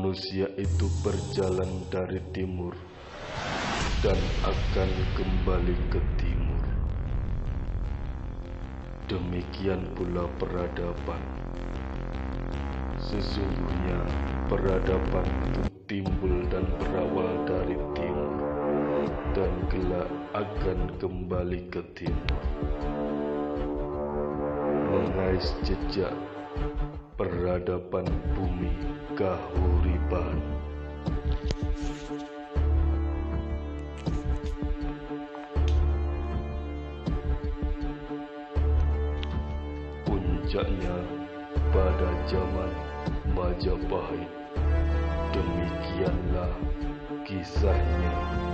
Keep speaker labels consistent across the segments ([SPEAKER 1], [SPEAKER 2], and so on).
[SPEAKER 1] manusia itu berjalan dari timur dan akan kembali ke timur. Demikian pula peradaban. Sesungguhnya peradaban itu timbul dan berawal dari timur dan kelak akan kembali ke timur. Mengais jejak peradaban bumi Kahuripan. Puncaknya pada zaman Majapahit. Demikianlah kisahnya.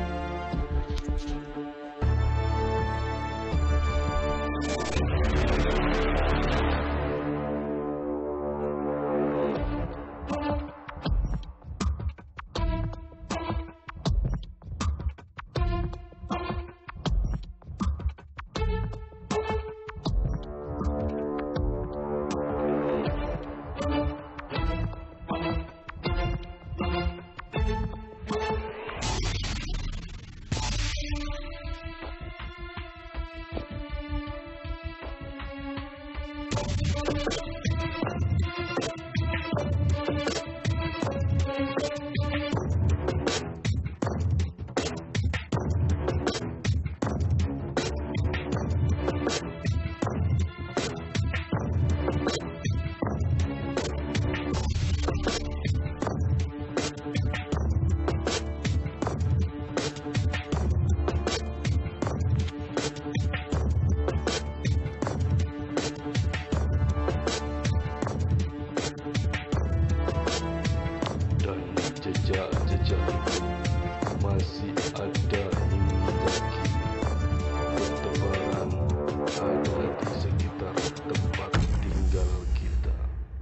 [SPEAKER 1] Jejak-jejak itu masih ada hingga kini. Bertebaran ada di sekitar tempat tinggal kita.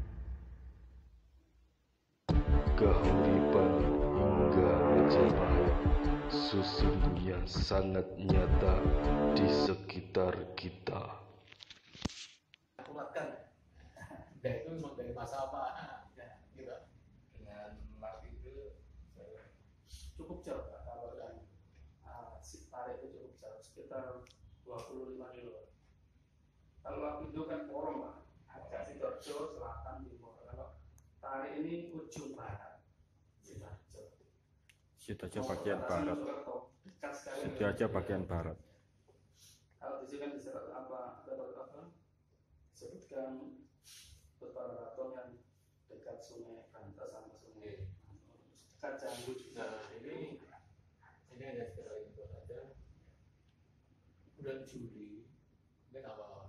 [SPEAKER 1] Kahuripan hingga Majapahit sesungguhnya sangat nyata di sekitar kita.
[SPEAKER 2] Dan itu memang dari masa apa? Gitu.
[SPEAKER 3] Dengan laki itu
[SPEAKER 2] Cukup jauh Pak, kalau yang si tarik itu cukup jauh, sekitar 25 kilo. Kalau waktu itu kan porong Pak, agak Sidoarjo, selatan, timur. Kalau tarik ini ujung barat, Sidoarjo.
[SPEAKER 4] Sidoarjo bagian barat. Sidoarjo bagian barat.
[SPEAKER 2] Kalau di sini kan disebut apa? Disebutkan beberapa yang dekat sungai Bantas sama sungai dekat Jambu.
[SPEAKER 3] nah ini hanya sekedar info saja. Bulan Juli, mungkin awal